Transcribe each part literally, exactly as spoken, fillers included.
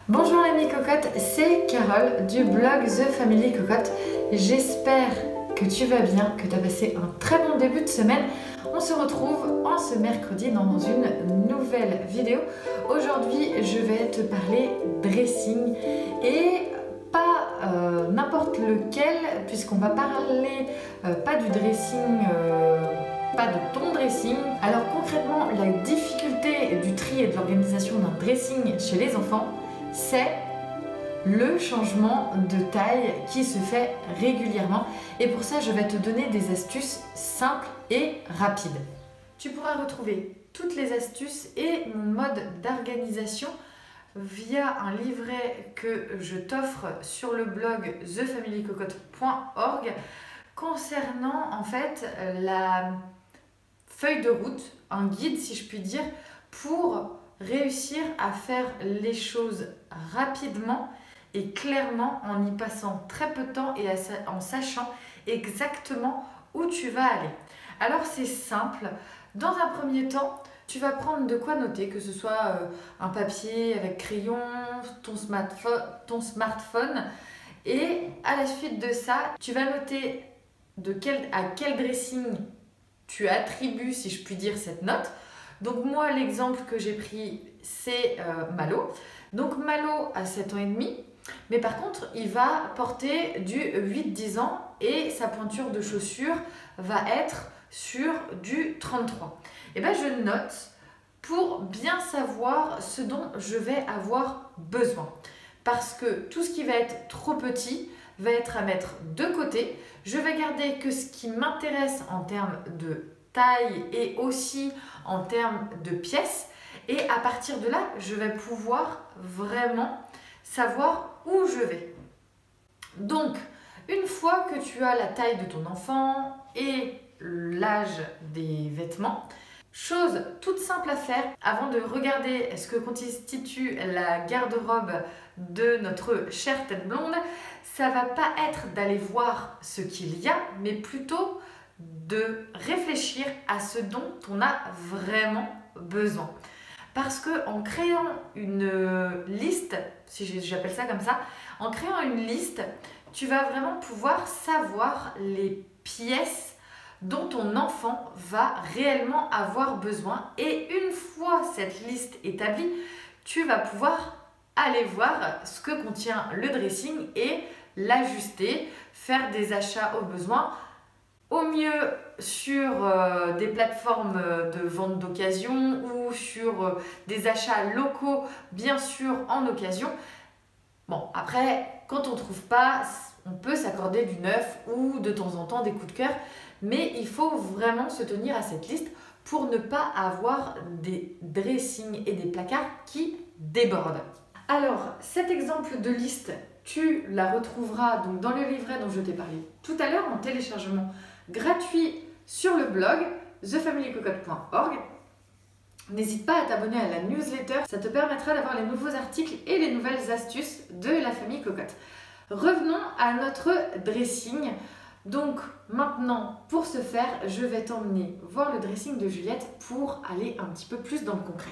Bonjour l'ami cocotte, c'est Carole du blog The Family Cocotte. J'espère que tu vas bien, que tu as passé un très bon début de semaine. On se retrouve en ce mercredi dans une nouvelle vidéo. Aujourd'hui, je vais te parler dressing et pas euh, n'importe lequel, puisqu'on va parler euh, pas du dressing, euh, pas de ton dressing. Alors concrètement, la difficulté du tri et de l'organisation d'un dressing chez les enfants, c'est le changement de taille qui se fait régulièrement. Et pour ça, je vais te donner des astuces simples et rapides. Tu pourras retrouver toutes les astuces et mon mode d'organisation via un livret que je t'offre sur le blog the family cocotte point org concernant en fait la feuille de route, un guide si je puis dire, pour réussir à faire les choses rapidement et clairement en y passant très peu de temps et en sachant exactement où tu vas aller. Alors c'est simple, dans un premier temps, tu vas prendre de quoi noter, que ce soit un papier avec crayon, ton smartphone, ton smartphone et à la suite de ça, tu vas noter de quel, à quel dressing tu attribues, si je puis dire, cette note. Donc moi, l'exemple que j'ai pris, c'est euh, Malo. Donc Malo a sept ans et demi, mais par contre, il va porter du huit dix ans et sa pointure de chaussure va être sur du trente-trois. Et bien, je note pour bien savoir ce dont je vais avoir besoin. Parce que tout ce qui va être trop petit va être à mettre de côté. Je vais garder que ce qui m'intéresse en termes de taille et aussi en termes de pièces. Et à partir de là, je vais pouvoir vraiment savoir où je vais. Donc, une fois que tu as la taille de ton enfant et l'âge des vêtements, chose toute simple à faire avant de regarder ce que constitue la garde-robe de notre chère tête blonde, ça va pas être d'aller voir ce qu'il y a, mais plutôt de réfléchir à ce dont on a vraiment besoin. Parce que en créant une liste, si j'appelle ça comme ça, en créant une liste, tu vas vraiment pouvoir savoir les pièces dont ton enfant va réellement avoir besoin. Et une fois cette liste établie, tu vas pouvoir aller voir ce que contient le dressing et l'ajuster, faire des achats au besoin. Au mieux sur euh, des plateformes de vente d'occasion ou sur euh, des achats locaux, bien sûr en occasion. Bon, après, quand on ne trouve pas, on peut s'accorder du neuf ou de temps en temps des coups de cœur, mais il faut vraiment se tenir à cette liste pour ne pas avoir des dressings et des placards qui débordent. Alors, cet exemple de liste, tu la retrouveras donc dans le livret dont je t'ai parlé tout à l'heure en téléchargement gratuit sur le blog the family cocotte point org. N'hésite pas à t'abonner à la newsletter, ça te permettra d'avoir les nouveaux articles et les nouvelles astuces de la famille cocotte. Revenons à notre dressing. Donc maintenant, pour ce faire, je vais t'emmener voir le dressing de Juliette pour aller un petit peu plus dans le concret.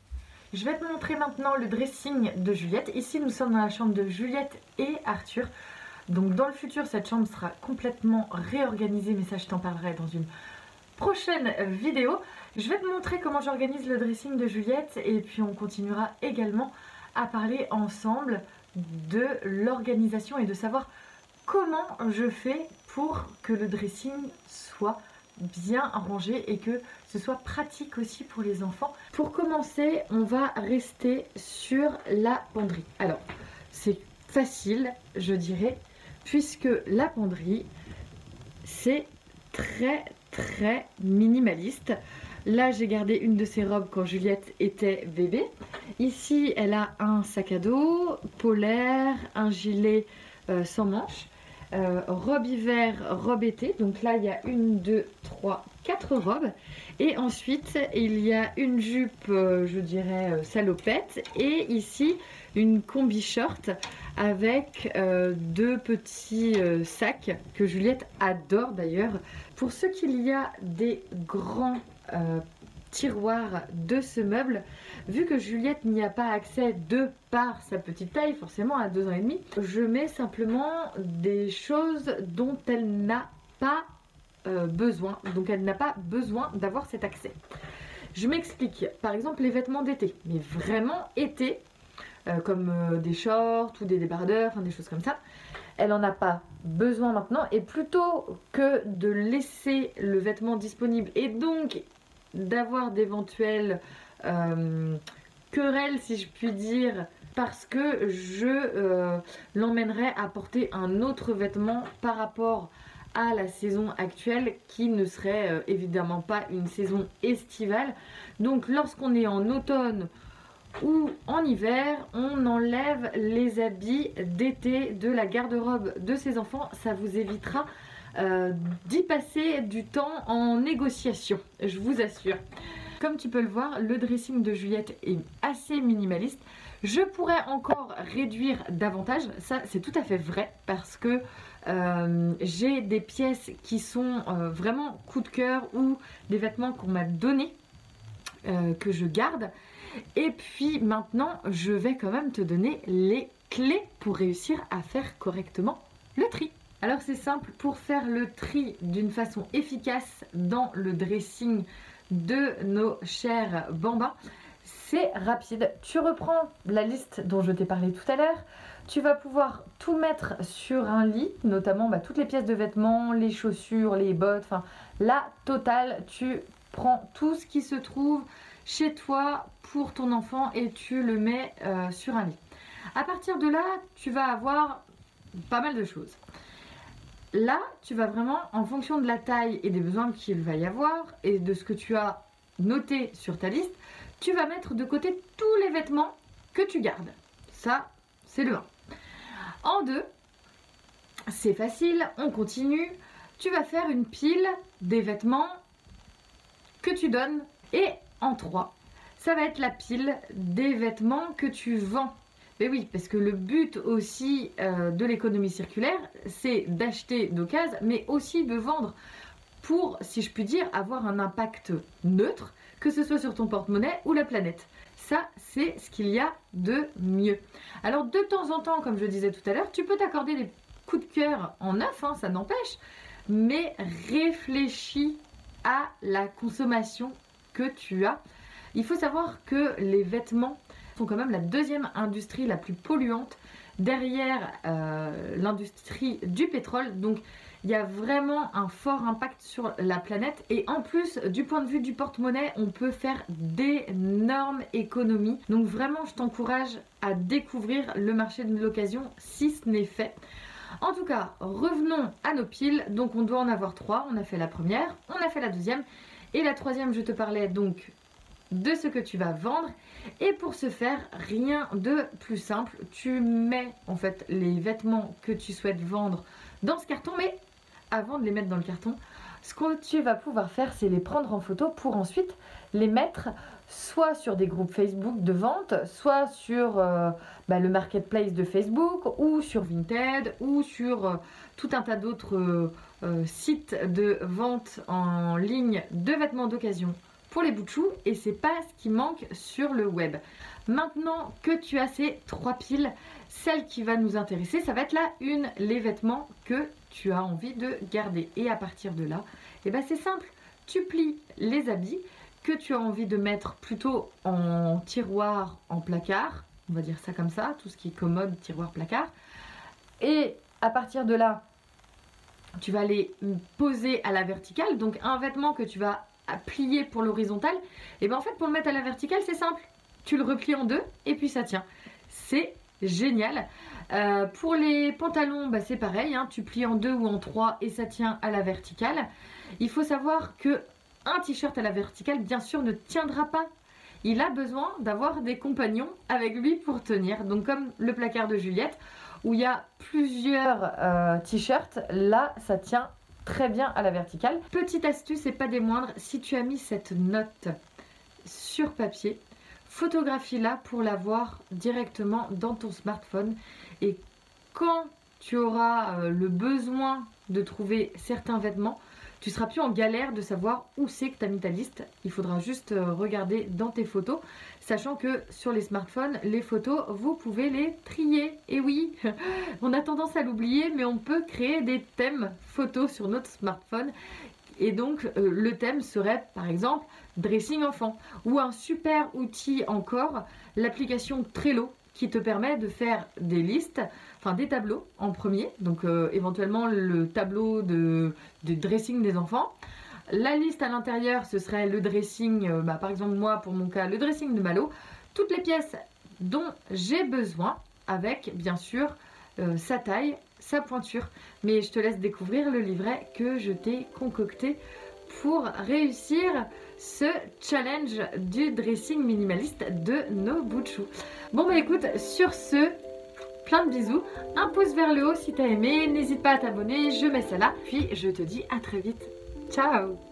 Je vais te montrer maintenant le dressing de Juliette. Ici, nous sommes dans la chambre de Juliette et Arthur. Donc dans le futur, cette chambre sera complètement réorganisée, mais ça je t'en parlerai dans une prochaine vidéo. Je vais te montrer comment j'organise le dressing de Juliette et puis on continuera également à parler ensemble de l'organisation et de savoir comment je fais pour que le dressing soit bien rangé et que ce soit pratique aussi pour les enfants. Pour commencer, on va rester sur la penderie. Alors, c'est facile, je dirais, puisque la penderie, c'est très très minimaliste. Là, j'ai gardé une de ses robes quand Juliette était bébé. Ici, elle a un sac à dos polaire, un gilet euh, sans manches, euh, robe hiver, robe été. Donc là, il y a une, deux, trois, quatre robes. Et ensuite, il y a une jupe, euh, je dirais, euh, salopette. Et ici, une combi short avec euh, deux petits euh, sacs que Juliette adore d'ailleurs. Pour ce qu'il y a des grands euh, tiroir de ce meuble. Vu que Juliette n'y a pas accès de par sa petite taille, forcément à deux ans et demi, je mets simplement des choses dont elle n'a pas euh, besoin, donc elle n'a pas besoin d'avoir cet accès. Je m'explique, par exemple les vêtements d'été, mais vraiment été, euh, comme euh, des shorts ou des débardeurs, enfin, des choses comme ça, elle n'en a pas besoin maintenant, et plutôt que de laisser le vêtement disponible et donc d'avoir d'éventuelles euh, querelles, si je puis dire, parce que je euh, l'emmènerai à porter un autre vêtement par rapport à la saison actuelle qui ne serait euh, évidemment pas une saison estivale. Donc lorsqu'on est en automne ou en hiver, on enlève les habits d'été de la garde-robe de ses enfants. Ça vous évitera euh, d'y passer du temps en négociation, je vous assure. Comme tu peux le voir, le dressing de Juliette est assez minimaliste. Je pourrais encore réduire davantage, ça c'est tout à fait vrai, parce que euh, j'ai des pièces qui sont euh, vraiment coup de cœur ou des vêtements qu'on m'a donnés, euh, que je garde. Et puis maintenant, je vais quand même te donner les clés pour réussir à faire correctement le tri. Alors c'est simple, pour faire le tri d'une façon efficace dans le dressing de nos chers bambins, c'est rapide. Tu reprends la liste dont je t'ai parlé tout à l'heure. Tu vas pouvoir tout mettre sur un lit, notamment bah, toutes les pièces de vêtements, les chaussures, les bottes, enfin la totale. Tu prends tout ce qui se trouve chez toi pour ton enfant et tu le mets euh, sur un lit. À partir de là, tu vas avoir pas mal de choses. Là, tu vas vraiment, en fonction de la taille et des besoins qu'il va y avoir et de ce que tu as noté sur ta liste, tu vas mettre de côté tous les vêtements que tu gardes. Ça, c'est le un. En deux, c'est facile, on continue. Tu vas faire une pile des vêtements que tu donnes. Et en trois, ça va être la pile des vêtements que tu vends. Mais oui, parce que le but aussi euh, de l'économie circulaire, c'est d'acheter d'occasion, mais aussi de vendre pour, si je puis dire, avoir un impact neutre, que ce soit sur ton porte-monnaie ou la planète. Ça, c'est ce qu'il y a de mieux. Alors, de temps en temps, comme je disais tout à l'heure, tu peux t'accorder des coups de cœur en neuf, hein, ça n'empêche, mais réfléchis à la consommation que tu as. Il faut savoir que les vêtements sont quand même la deuxième industrie la plus polluante derrière euh, l'industrie du pétrole. Donc il y a vraiment un fort impact sur la planète. Et en plus, du point de vue du porte-monnaie, on peut faire d'énormes économies. Donc vraiment, je t'encourage à découvrir le marché de l'occasion si ce n'est fait. En tout cas, revenons à nos piles. Donc on doit en avoir trois. On a fait la première, on a fait la deuxième. Et la troisième, je te parlais donc de ce que tu vas vendre. Et pour ce faire, rien de plus simple. Tu mets en fait les vêtements que tu souhaites vendre dans ce carton. Mais avant de les mettre dans le carton, ce que tu vas pouvoir faire, c'est les prendre en photo pour ensuite les mettre soit sur des groupes Facebook de vente, soit sur euh, bah, le marketplace de Facebook, ou sur Vinted, ou sur euh, tout un tas d'autres euh, euh, sites de vente en ligne de vêtements d'occasion pour les bouts de chou. Et c'est pas ce qui manque sur le web. Maintenant que tu as ces trois piles, celle qui va nous intéresser, ça va être la une, les vêtements que tu as envie de garder. Et à partir de là, et ben c'est simple, tu plies les habits que tu as envie de mettre plutôt en tiroir, en placard, on va dire ça comme ça, tout ce qui est commode, tiroir, placard. Et à partir de là, tu vas les poser à la verticale. Donc un vêtement que tu vas plier pour l'horizontale, et bien en fait pour le mettre à la verticale, c'est simple. Tu le replies en deux et puis ça tient. C'est génial. Euh, pour les pantalons, bah c'est pareil, hein, tu plies en deux ou en trois et ça tient à la verticale. Il faut savoir que un t-shirt à la verticale, bien sûr, ne tiendra pas. Il a besoin d'avoir des compagnons avec lui pour tenir. Donc comme le placard de Juliette, où il y a plusieurs euh, t-shirts, là ça tient très bien à la verticale. Petite astuce et pas des moindres, si tu as mis cette note sur papier, photographie-la pour la voir directement dans ton smartphone. Et quand tu auras euh, le besoin de trouver certains vêtements, tu seras plus en galère de savoir où c'est que tu as mis ta liste. Il faudra juste regarder dans tes photos, sachant que sur les smartphones, les photos, vous pouvez les trier. Et oui, on a tendance à l'oublier, mais on peut créer des thèmes photos sur notre smartphone. Et donc euh, le thème serait par exemple dressing enfant, ou un super outil encore, l'application Trello, qui te permet de faire des listes, enfin des tableaux en premier, donc euh, éventuellement le tableau de, de dressing des enfants. La liste à l'intérieur, ce serait le dressing, euh, bah, par exemple moi pour mon cas, le dressing de Malo, toutes les pièces dont j'ai besoin, avec bien sûr euh, sa taille, sa pointure. Mais je te laisse découvrir le livret que je t'ai concocté pour réussir ce challenge du dressing minimaliste de nos bouts de chou. Bon bah écoute, sur ce, plein de bisous, un pouce vers le haut si t'as aimé, n'hésite pas à t'abonner, je mets ça là, puis je te dis à très vite. Ciao!